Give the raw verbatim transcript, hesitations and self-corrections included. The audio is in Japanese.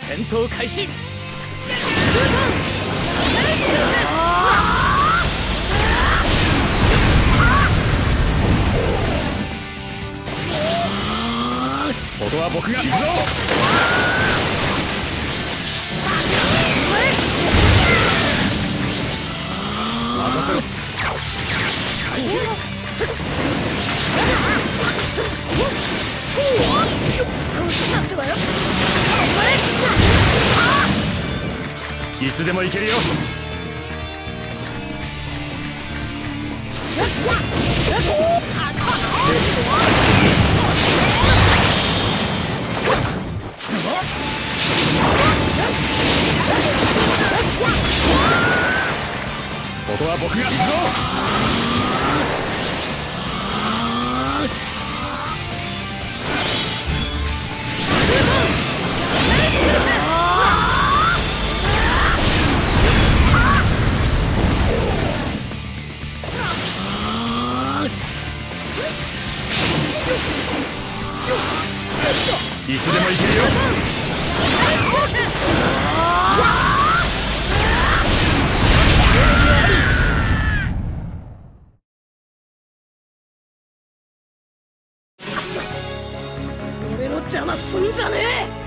戦闘開始。ここは僕が行くぞ。任せろ。いつでも行けるよ。ここは僕が行くぞ。いつでも行けるよ。俺の邪魔すんじゃねえ。